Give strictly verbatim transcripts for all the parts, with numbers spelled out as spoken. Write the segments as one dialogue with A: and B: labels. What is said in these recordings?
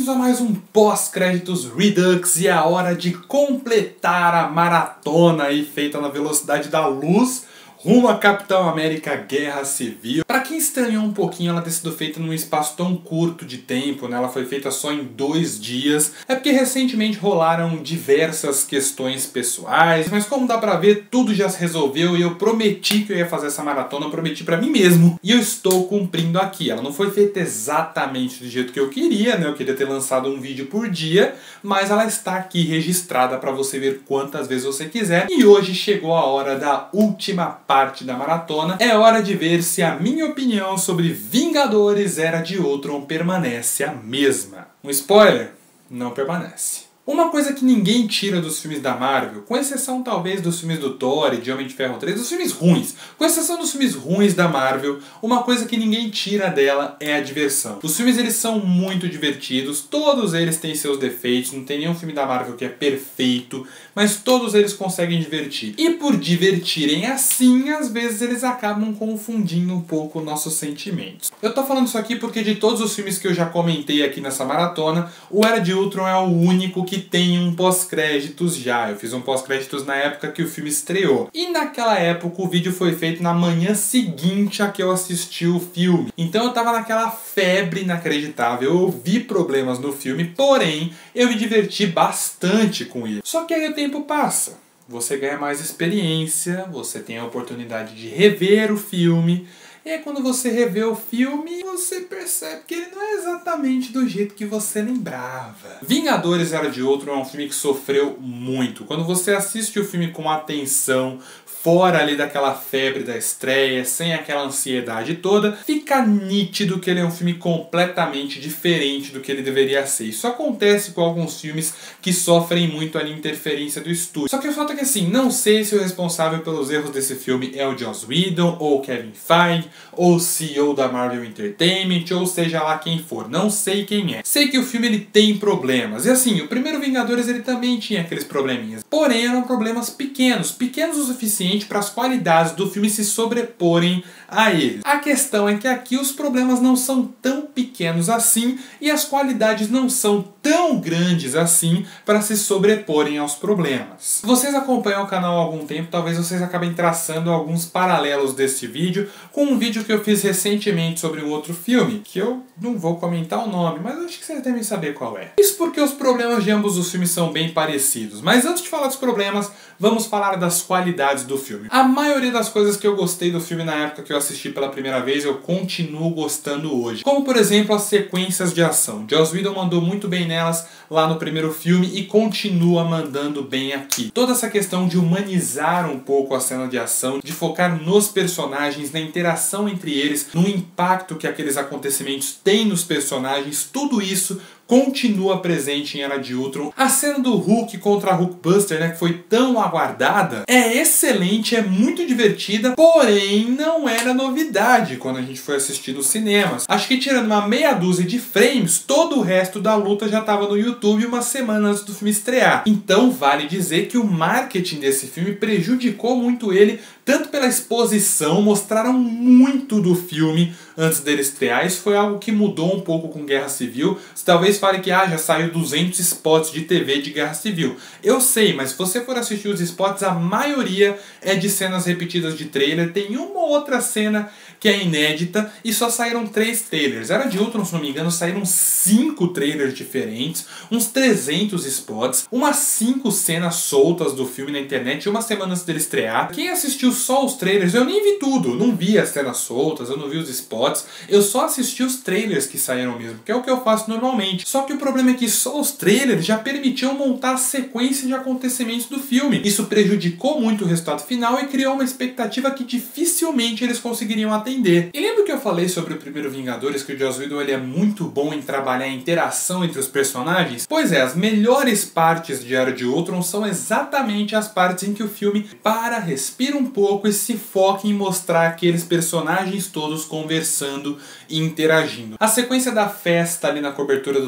A: Bem-vindos a mais um pós-créditos Redux e é a hora de completar a maratona aí feita na velocidade da luz rumo a Capitão América Guerra Civil. Pra quem estranhou um pouquinho ela ter sido feita num espaço tão curto de tempo, né? Ela foi feita só em dois dias, é porque recentemente rolaram diversas questões pessoais, mas como dá pra ver, tudo já se resolveu e eu prometi que eu ia fazer essa maratona, eu prometi pra mim mesmo, e eu estou cumprindo aqui. Ela não foi feita exatamente do jeito que eu queria, né? Eu queria ter lançado um vídeo por dia, mas ela está aqui registrada pra você ver quantas vezes você quiser, e hoje chegou a hora da última parte parte da maratona. É hora de ver se a minha opinião sobre Vingadores Era de Ultron permanece a mesma. Um spoiler? Não permanece. Uma coisa que ninguém tira dos filmes da Marvel, com exceção talvez dos filmes do Thor e de Homem de Ferro três, dos filmes ruins, com exceção dos filmes ruins da Marvel, uma coisa que ninguém tira dela é a diversão. Os filmes eles são muito divertidos, todos eles têm seus defeitos, não tem nenhum filme da Marvel que é perfeito, mas todos eles conseguem divertir. E por divertirem assim, às vezes eles acabam confundindo um pouco nossos sentimentos. Eu tô falando isso aqui porque de todos os filmes que eu já comentei aqui nessa maratona, o Era de Ultron é o único que que tem um pós-créditos já. Eu fiz um pós-créditos na época que o filme estreou. E naquela época o vídeo foi feito na manhã seguinte a que eu assisti o filme. Então eu tava naquela febre inacreditável. Eu vi problemas no filme, porém eu me diverti bastante com ele. Só que aí o tempo passa. Você ganha mais experiência, você tem a oportunidade de rever o filme. E aí quando você revê o filme, você percebe que ele não é exatamente do jeito que você lembrava. Vingadores Era de Ultron é um filme que sofreu muito. Quando você assiste o filme com atenção, fora ali daquela febre da estreia, sem aquela ansiedade toda, fica nítido que ele é um filme completamente diferente do que ele deveria ser. Isso acontece com alguns filmes que sofrem muito a interferência do estúdio. Só que o fato é que assim, não sei se o responsável pelos erros desse filme é o Joss Whedon, ou o Kevin Feige, ou o C E O da Marvel Entertainment, ou seja lá quem for. Não sei quem é. Sei que o filme ele tem problemas. E assim, o primeiro Vingadores ele também tinha aqueles probleminhas. Porém, eram problemas pequenos. Pequenos o suficiente para as qualidades do filme se sobreporem a ele. A questão é que aqui os problemas não são tão pequenos assim e as qualidades não são tão grandes assim para se sobreporem aos problemas. Se vocês acompanham o canal há algum tempo, talvez vocês acabem traçando alguns paralelos desse vídeo com um vídeo que eu fiz recentemente sobre um outro filme, que eu não vou comentar o nome, mas acho que vocês devem saber qual é. Isso porque os problemas de ambos os filmes são bem parecidos. Mas antes de falar dos problemas, vamos falar das qualidades do filme. A maioria das coisas que eu gostei do filme na época que eu assisti pela primeira vez, eu continuo gostando hoje. Como, por exemplo, as sequências de ação. Joss Whedon mandou muito bem nelas lá no primeiro filme e continua mandando bem aqui. Toda essa questão de humanizar um pouco a cena de ação, de focar nos personagens, na interação entre eles, no impacto que aqueles acontecimentos têm nos personagens, tudo isso continua presente em Era de Ultron. A cena do Hulk contra Hulkbuster, né, que foi tão aguardada, é excelente, é muito divertida, porém não era novidade quando a gente foi assistir nos cinemas. Acho que tirando uma meia dúzia de frames, todo o resto da luta já estava no YouTube uma semana antes do filme estrear. Então vale dizer que o marketing desse filme prejudicou muito ele, tanto pela exposição, mostraram muito do filme antes dele estrear. Isso foi algo que mudou um pouco com Guerra Civil. Você talvez fale que ah, já saiu duzentos spots de T V de Guerra Civil. Eu sei, mas se você for assistir os spots, a maioria é de cenas repetidas de trailer. Tem uma ou outra cena que é inédita e só saíram três trailers. Era de Ultron, se não me engano, saíram cinco trailers diferentes, uns trezentos spots, umas cinco cenas soltas do filme na internet uma semana antes dele estrear. Quem assistiu só os trailers, eu nem vi tudo, não vi as cenas soltas, eu não vi os spots, eu só assisti os trailers que saíram mesmo, que é o que eu faço normalmente. Só que o problema é que só os trailers já permitiam montar a sequência de acontecimentos do filme. Isso prejudicou muito o resultado final e criou uma expectativa que dificilmente eles conseguiriam atender. E lembra que eu falei sobre o primeiro Vingadores, que o Joss Whedon ele é muito bom em trabalhar a interação entre os personagens? Pois é, as melhores partes de Era de Ultron são exatamente as partes em que o filme para, respira um pouco e se foca em mostrar aqueles personagens todos conversando e interagindo. A sequência da festa ali na cobertura do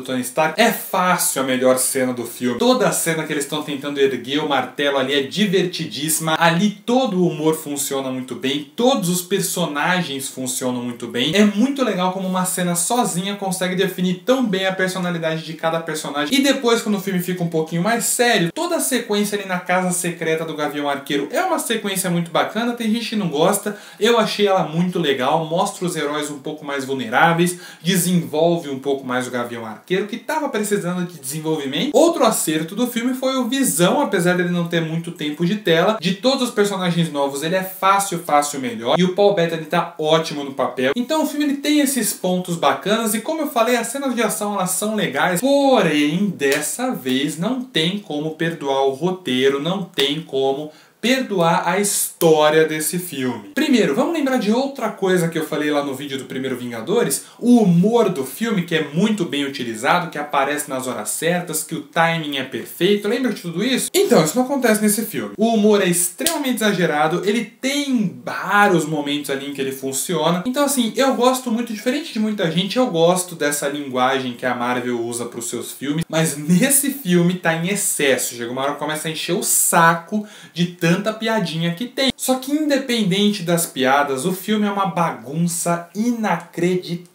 A: Tony Stark, é fácil a melhor cena do filme. Toda a cena que eles estão tentando erguer o martelo ali é divertidíssima. Ali todo o humor funciona muito bem, todos os personagens funcionam muito bem. É muito legal como uma cena sozinha consegue definir tão bem a personalidade de cada personagem. E depois, quando o filme fica um pouquinho mais sério, toda a sequência ali na casa secreta do Gavião Arqueiro é uma sequência muito bacana. Tem gente que não gosta, eu achei ela muito legal, mostra os heróis um pouco mais vulneráveis, desenvolve um pouco mais o Gavião Arqueiro, que estava precisando de desenvolvimento. Outro acerto do filme foi o Visão, apesar dele não ter muito tempo de tela. De todos os personagens novos, ele é fácil, fácil melhor, e o Paul Bettany tá ótimo no papel. Então o filme ele tem esses pontos bacanas, e como eu falei, as cenas de ação elas são legais, porém, dessa vez não tem como perdoar o roteiro, não tem como perdoar a história desse filme. Primeiro, vamos lembrar de outra coisa que eu falei lá no vídeo do primeiro Vingadores? O humor do filme, que é muito bem utilizado, que aparece nas horas certas, que o timing é perfeito. Lembra de tudo isso? Então, isso não acontece nesse filme. O humor é extremamente exagerado, ele tem vários momentos ali em que ele funciona. Então, assim, eu gosto muito, diferente de muita gente, eu gosto dessa linguagem que a Marvel usa para os seus filmes, mas nesse filme tá em excesso. Chega uma hora que começa a encher o saco de tanto tanta piadinha que tem. Só que independente das piadas, o filme é uma bagunça inacreditável.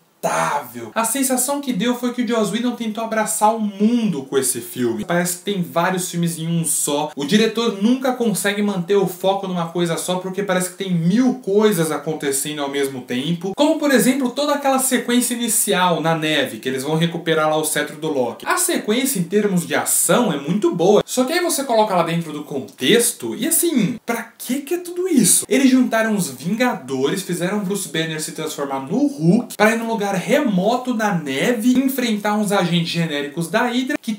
A: A sensação que deu foi que o Joss Whedon tentou abraçar o mundo com esse filme. Parece que tem vários filmes em um só. O diretor nunca consegue manter o foco numa coisa só, porque parece que tem mil coisas acontecendo ao mesmo tempo. Como, por exemplo, toda aquela sequência inicial na neve, que eles vão recuperar lá o cetro do Loki. A sequência, em termos de ação, é muito boa. Só que aí você coloca lá dentro do contexto, e assim, pra que que é tudo isso? Eles juntaram os Vingadores, fizeram o Bruce Banner se transformar no Hulk, pra ir num lugar remoto na neve, enfrentar uns agentes genéricos da Hydra que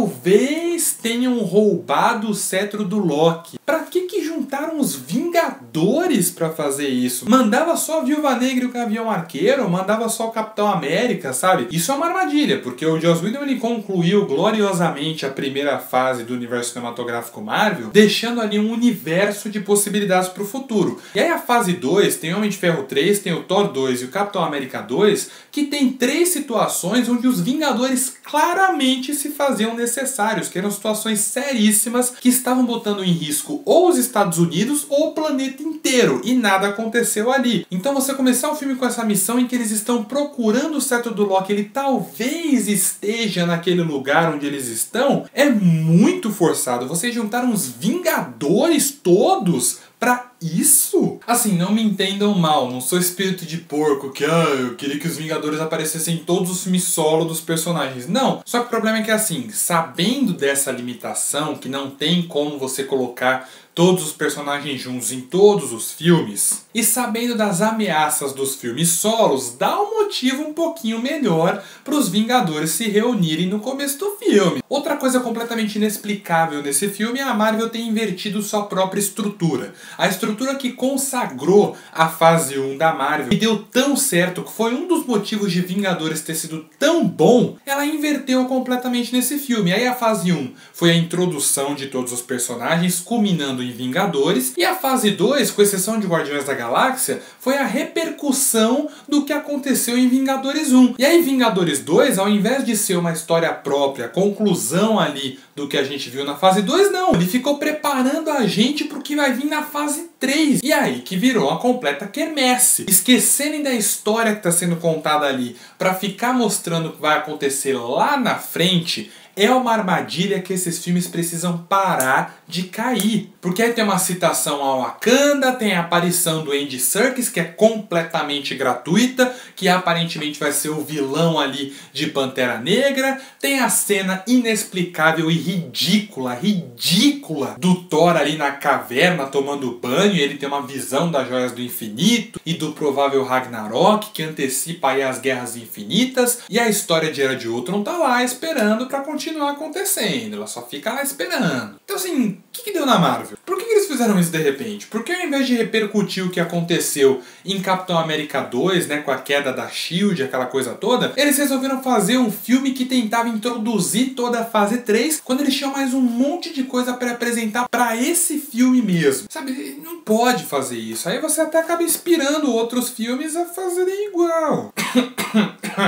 A: talvez tenham roubado o cetro do Loki. Pra que que juntaram os Vingadores pra fazer isso? Mandava só a Viúva Negra e o Gavião Arqueiro, mandava só o Capitão América, sabe? Isso é uma armadilha, porque o Joss Whedon ele concluiu gloriosamente a primeira fase do universo cinematográfico Marvel, deixando ali um universo de possibilidades pro futuro. E aí a fase dois tem o Homem de Ferro três, tem o Thor dois e o Capitão América dois, que tem três situações onde os Vingadores claramente se faziam necessários, que eram situações seríssimas que estavam botando em risco ou os Estados Unidos ou o planeta inteiro, e nada aconteceu ali. Então você começar o filme com essa missão em que eles estão procurando o cetro do Loki, ele talvez esteja naquele lugar onde eles estão, é muito forçado. Vocês juntaram os Vingadores todos pra isso? Assim, não me entendam mal, não sou espírito de porco que ah, eu queria que os Vingadores aparecessem em todos os filmes solo dos personagens. Não, só que o problema é que assim, sabendo dessa limitação, que não tem como você colocar todos os personagens juntos em todos os filmes, e sabendo das ameaças dos filmes solos, dá um motivo um pouquinho melhor para os Vingadores se reunirem no começo do filme. Outra coisa completamente inexplicável nesse filme é a Marvel ter invertido sua própria estrutura. A estrutura que consagrou a fase um da Marvel e deu tão certo, que foi um dos motivos de Vingadores ter sido tão bom, ela inverteu completamente nesse filme. Aí a fase um foi a introdução de todos os personagens, culminando em Vingadores, e a fase dois, com exceção de Guardiões da Galáxia, foi a repercussão do que aconteceu em Vingadores um. E aí Vingadores dois, ao invés de ser uma história própria, conclusão ali do que a gente viu na fase dois, não. Ele ficou preparando a gente pro que vai vir na fase três. E aí que virou uma completa quermesse. Esquecerem da história que está sendo contada ali para ficar mostrando o que vai acontecer lá na frente é uma armadilha que esses filmes precisam parar de cair. Porque aí tem uma citação ao Wakanda, tem a aparição do Andy Serkis, que é completamente gratuita, que aparentemente vai ser o vilão ali de Pantera Negra, tem a cena inexplicável e ridícula, ridícula, do Thor ali na caverna tomando banho, e ele tem uma visão das Joias do Infinito e do provável Ragnarok, que antecipa aí as Guerras Infinitas, e a história de Era de Ultron tá lá esperando pra continuar continuar acontecendo, ela só fica lá esperando. Então assim, o que, que deu na Marvel? Por que, que eles fizeram isso de repente? Porque ao invés de repercutir o que aconteceu em Capitão América dois, né, com a queda da Shield, aquela coisa toda, eles resolveram fazer um filme que tentava introduzir toda a fase três, quando eles tinham mais um monte de coisa para apresentar para esse filme mesmo. Sabe, não pode fazer isso. Aí você até acaba inspirando outros filmes a fazerem igual.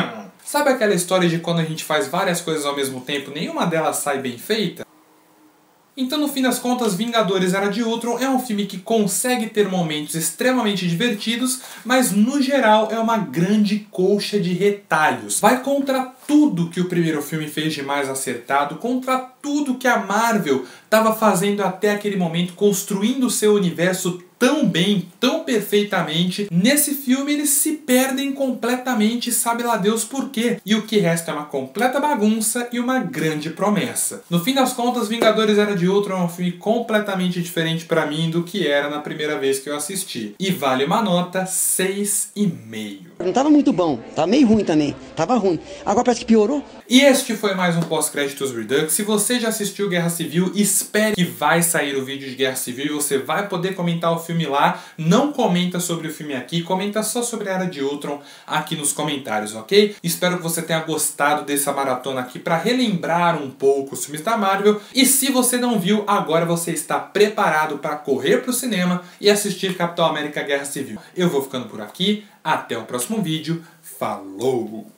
A: Sabe aquela história de quando a gente faz várias coisas ao mesmo tempo, nenhuma delas sai bem feita? Então, no fim das contas, Vingadores Era de Ultron é um filme que consegue ter momentos extremamente divertidos, mas no geral é uma grande colcha de retalhos. Vai contra tudo que o primeiro filme fez de mais acertado, contra tudo que a Marvel estava fazendo até aquele momento, construindo o seu universo tão bem, tão perfeitamente. Nesse filme eles se perdem completamente, sabe lá Deus por quê. E o que resta é uma completa bagunça e uma grande promessa. No fim das contas, Vingadores Era de Ultron é um filme completamente diferente pra mim do que era na primeira vez que eu assisti. E vale uma nota seis e meio.
B: Não tava muito bom, tava meio ruim também, tava ruim. Agora parece que piorou.
A: E este foi mais um pós-créditos Redux. Se você já assistiu Guerra Civil, espere que vai sair o vídeo de Guerra Civil e você vai poder comentar o filme lá. Não comenta sobre o filme aqui, comenta só sobre a Era de Ultron aqui nos comentários, ok? Espero que você tenha gostado dessa maratona aqui para relembrar um pouco os filmes da Marvel. E se você não viu, agora você está preparado para correr para o cinema e assistir Capitão América Guerra Civil. Eu vou ficando por aqui, até o próximo vídeo, falou!